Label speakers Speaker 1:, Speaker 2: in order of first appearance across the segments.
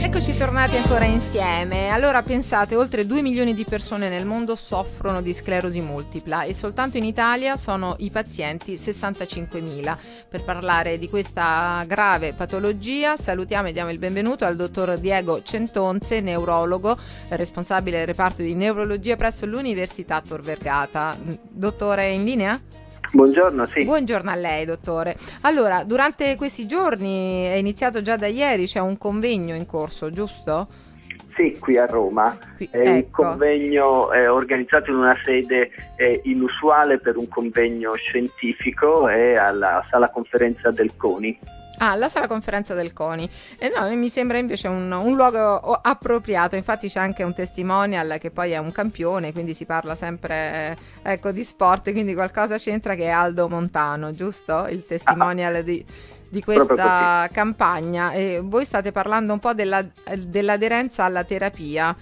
Speaker 1: Eccoci tornati ancora insieme. Allora pensate, oltre 2 milioni di persone nel mondo soffrono di sclerosi multipla e soltanto in Italia sono i pazienti 65.000. Per parlare di questa grave patologia salutiamo e diamo il benvenuto al dottor Diego Centonze, neurologo, responsabile del reparto di neurologia presso l'Università Tor Vergata. Dottore, in linea?
Speaker 2: Buongiorno, sì.
Speaker 1: Buongiorno a lei, dottore. Allora, durante questi giorni, è iniziato già da ieri, c'è un convegno in corso, giusto?
Speaker 2: Sì, qui a Roma. È un convegno organizzato in una sede inusuale per un convegno scientifico, alla sala conferenza del CONI.
Speaker 1: Ah, la sala conferenza del CONI. No, mi sembra invece un luogo appropriato. Infatti c'è anche un testimonial che poi è un campione, quindi si parla sempre di sport, quindi qualcosa c'entra, che è Aldo Montano, giusto? Il testimonial di questa campagna. E voi state parlando un po' dell'aderenza alla terapia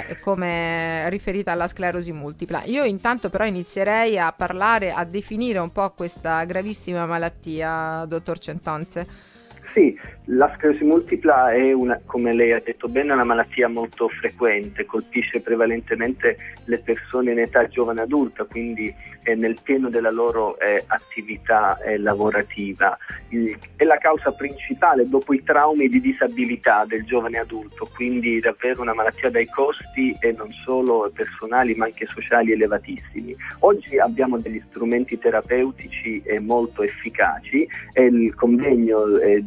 Speaker 1: come riferita alla sclerosi multipla. Io intanto però inizierei a definire un po' questa gravissima malattia, dottor Centonze.
Speaker 2: Sì, la sclerosi multipla è come lei ha detto bene, una malattia molto frequente, colpisce prevalentemente le persone in età giovane adulta, quindi nel pieno della loro attività lavorativa. È la causa principale dopo i traumi di disabilità del giovane adulto, quindi davvero una malattia dai costi non solo personali ma anche sociali elevatissimi. Oggi abbiamo degli strumenti terapeutici molto efficaci e il convegno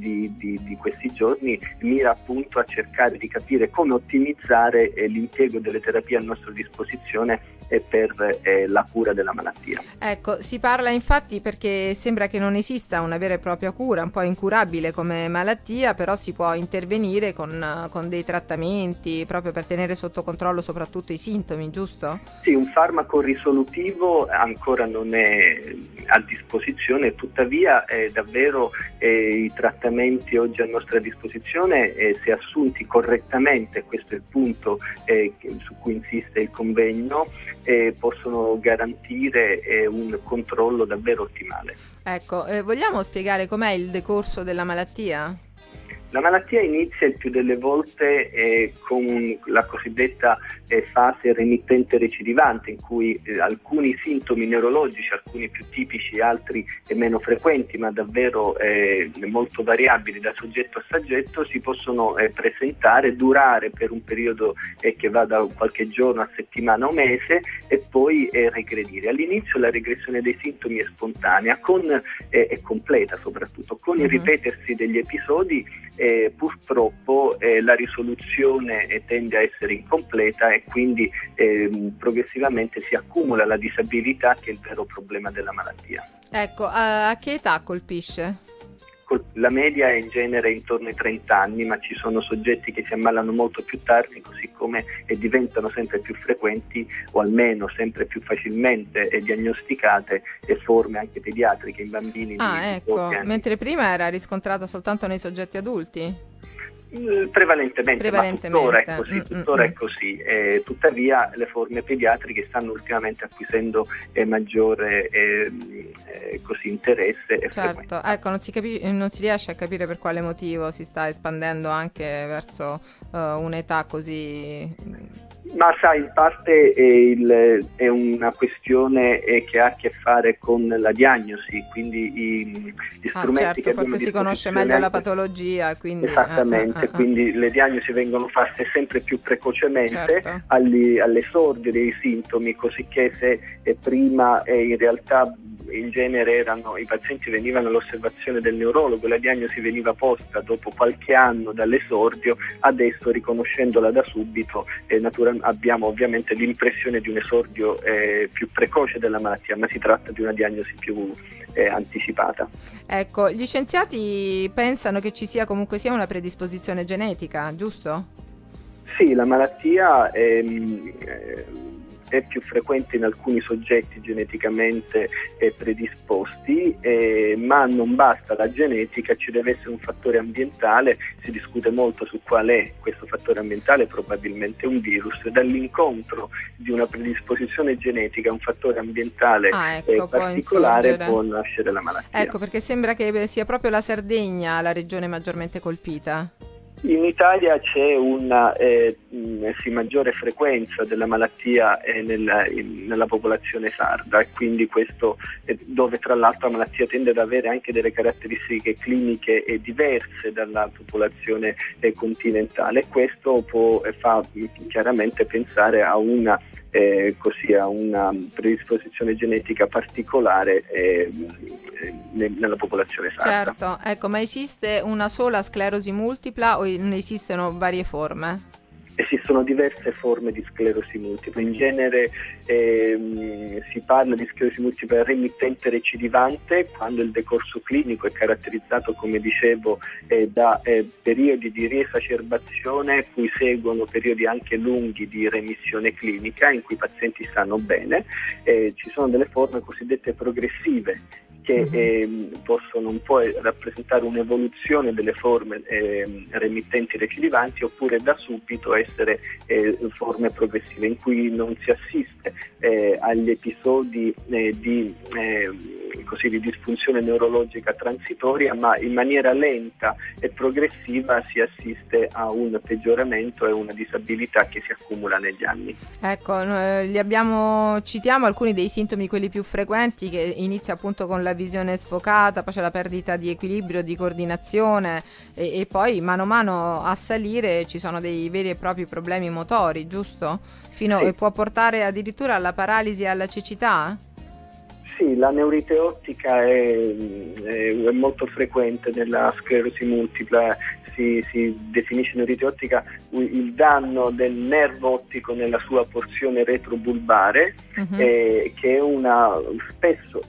Speaker 2: di questi giorni mira appunto a cercare di capire come ottimizzare l'impiego delle terapie a nostra disposizione per la cura della malattia.
Speaker 1: Ecco, si parla infatti, perché sembra che non esista una vera e propria cura, un po' incurabile come malattia, però si può intervenire con dei trattamenti proprio per tenere sotto controllo soprattutto i sintomi, giusto?
Speaker 2: Sì, un farmaco risolutivo ancora non è a disposizione, tuttavia davvero i trattamenti oggi a nostra disposizione, se assunti correttamente, questo è il punto su cui insiste il convegno, possono garantire un controllo davvero ottimale.
Speaker 1: Ecco, vogliamo spiegare com'è il decorso della malattia?
Speaker 2: La malattia inizia il più delle volte con la cosiddetta fase remittente recidivante, in cui alcuni sintomi neurologici, alcuni più tipici, altri meno frequenti, ma davvero molto variabili da soggetto a soggetto, si possono presentare, durare per un periodo che va da qualche giorno a settimana o mese e poi regredire. All'inizio la regressione dei sintomi è spontanea e completa, soprattutto con il ripetersi degli episodi. Purtroppo la risoluzione tende a essere incompleta e quindi progressivamente si accumula la disabilità, che è il vero problema della malattia.
Speaker 1: Ecco, a che età colpisce?
Speaker 2: La media è in genere intorno ai 30 anni, ma ci sono soggetti che si ammalano molto più tardi, così come diventano sempre più frequenti, o almeno sempre più facilmente diagnosticate, forme anche pediatriche in bambini.
Speaker 1: Ecco, mentre prima era riscontrata soltanto nei soggetti adulti?
Speaker 2: Prevalentemente. Ma tuttora è così. Tuttavia le forme pediatriche stanno ultimamente acquisendo maggiore interesse e
Speaker 1: frequenza. Ecco, non si riesce a capire per quale motivo si sta espandendo anche verso un'età così.
Speaker 2: Ma sai, in parte è una questione che ha a che fare con la diagnosi, quindi gli strumenti che
Speaker 1: forse si conosce meglio la patologia, quindi
Speaker 2: esattamente, quindi le diagnosi vengono fatte sempre più precocemente, all'esordio dei sintomi, così che se prima in realtà in genere i pazienti venivano all'osservazione del neurologo, la diagnosi veniva posta dopo qualche anno dall'esordio, adesso riconoscendola da subito abbiamo ovviamente l'impressione di un esordio più precoce della malattia, ma si tratta di una diagnosi più anticipata.
Speaker 1: Ecco, gli scienziati pensano che ci sia comunque sia una predisposizione genetica, giusto?
Speaker 2: Sì, la malattia è più frequente in alcuni soggetti geneticamente predisposti, ma non basta la genetica, ci deve essere un fattore ambientale. Si discute molto su qual è questo fattore ambientale, probabilmente un virus. Dall'incontro di una predisposizione genetica a un fattore ambientale particolare può nascere la malattia.
Speaker 1: Ecco, perché sembra che sia proprio la Sardegna la regione maggiormente colpita.
Speaker 2: In Italia c'è una maggiore frequenza della malattia nella popolazione sarda, e quindi questo dove tra l'altro la malattia tende ad avere anche delle caratteristiche cliniche diverse dalla popolazione continentale. Questo fa chiaramente pensare a una predisposizione genetica particolare nella popolazione sarda.
Speaker 1: Certo, ecco, ma esiste una sola sclerosi multipla o ne esistono varie forme?
Speaker 2: Esistono diverse forme di sclerosi multipla. In genere si parla di sclerosi multipla remittente recidivante quando il decorso clinico è caratterizzato, come dicevo, da periodi di riesacerbazione cui seguono periodi anche lunghi di remissione clinica in cui i pazienti stanno bene. Ci sono delle forme cosiddette progressive che possono un po' rappresentare un'evoluzione delle forme remittenti recidivanti, oppure da subito essere forme progressive in cui non si assiste agli episodi di disfunzione neurologica transitoria, ma in maniera lenta e progressiva si assiste a un peggioramento e una disabilità che si accumula negli anni.
Speaker 1: Ecco, citiamo alcuni dei sintomi, quelli più frequenti, che inizia appunto con la visione sfocata, poi c'è la perdita di equilibrio, di coordinazione e poi mano a mano a salire ci sono dei veri e propri problemi motori, giusto? E può portare addirittura alla paralisi e alla cecità?
Speaker 2: Sì, la neurite ottica è molto frequente nella sclerosi multipla. Si definisce neurite ottica il danno del nervo ottico nella sua porzione retrobulbare, che è spesso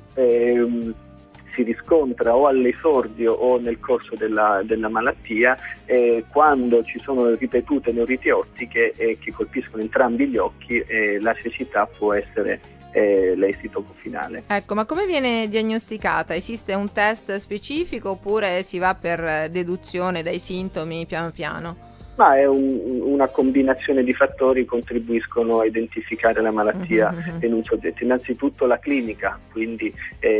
Speaker 2: si riscontra o all'esordio o nel corso della malattia, quando ci sono ripetute neuriti ottiche che colpiscono entrambi gli occhi, la cecità può essere l'esito finale.
Speaker 1: Ecco, ma come viene diagnosticata? Esiste un test specifico oppure si va per deduzione dai sintomi piano piano?
Speaker 2: Ma è una combinazione di fattori contribuiscono a identificare la malattia in un soggetto. Innanzitutto la clinica, quindi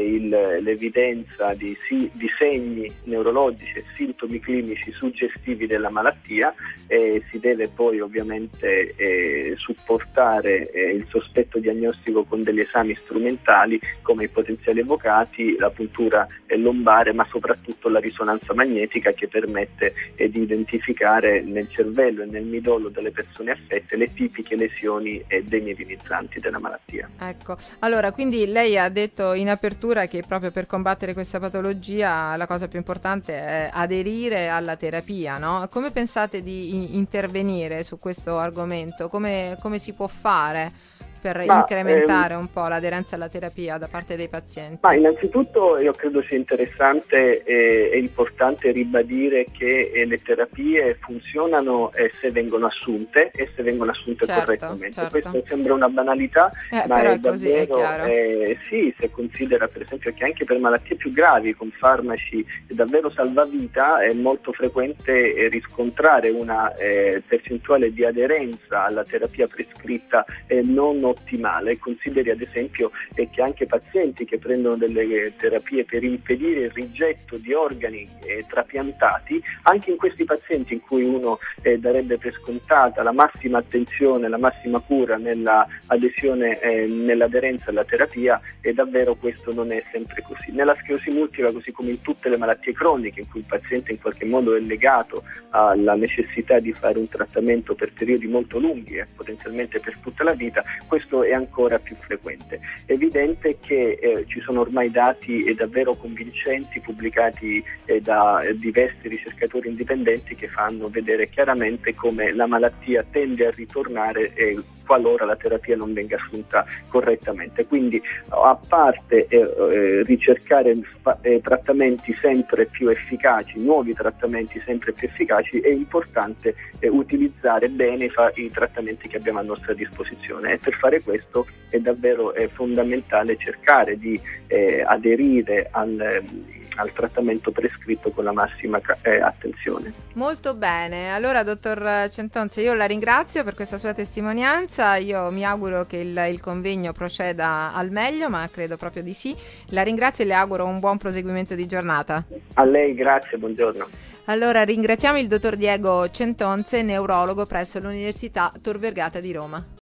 Speaker 2: l'evidenza di segni neurologici e sintomi clinici suggestivi della malattia. Si deve poi ovviamente supportare il sospetto diagnostico con degli esami strumentali come i potenziali evocati, la puntura lombare, ma soprattutto la risonanza magnetica, che permette di identificare nel cervello e nel midollo delle persone affette le tipiche lesioni demyelinizzanti della malattia.
Speaker 1: Ecco, allora quindi lei ha detto in apertura che proprio per combattere questa patologia la cosa più importante è aderire alla terapia, no? Come pensate di intervenire su questo argomento? Come si può fare per incrementare un po' l'aderenza alla terapia da parte dei pazienti?
Speaker 2: Ma innanzitutto io credo sia interessante e importante ribadire che le terapie funzionano se vengono assunte e se vengono assunte correttamente. Certo. Questo sembra una banalità, ma è davvero sì, se considera per esempio che anche per malattie più gravi con farmaci davvero salvavita è molto frequente riscontrare una percentuale di aderenza alla terapia prescritta non ottimale. Consideri ad esempio che anche pazienti che prendono delle terapie per impedire il rigetto di organi trapiantati, anche in questi pazienti in cui uno darebbe per scontata la massima attenzione, la massima cura nella adesione, nell'aderenza alla terapia, e davvero questo non è sempre così. Nella sclerosi multipla, così come in tutte le malattie croniche in cui il paziente in qualche modo è legato alla necessità di fare un trattamento per periodi molto lunghi e potenzialmente per tutta la vita, questo è ancora più frequente. È evidente che ci sono ormai dati davvero convincenti pubblicati da diversi ricercatori indipendenti che fanno vedere chiaramente come la malattia tende a ritornare qualora la terapia non venga assunta correttamente. Quindi, a parte ricercare trattamenti sempre più efficaci, nuovi trattamenti sempre più efficaci, è importante utilizzare bene i trattamenti che abbiamo a nostra disposizione, e per fare questo è davvero fondamentale cercare di aderire al trattamento prescritto con la massima attenzione.
Speaker 1: Molto bene, allora dottor Centonze, io la ringrazio per questa sua testimonianza, io mi auguro che il convegno proceda al meglio, ma credo proprio di sì. La ringrazio e le auguro un buon proseguimento di giornata.
Speaker 2: A lei, grazie, buongiorno.
Speaker 1: Allora ringraziamo il dottor Diego Centonze, neurologo presso l'Università Tor Vergata di Roma.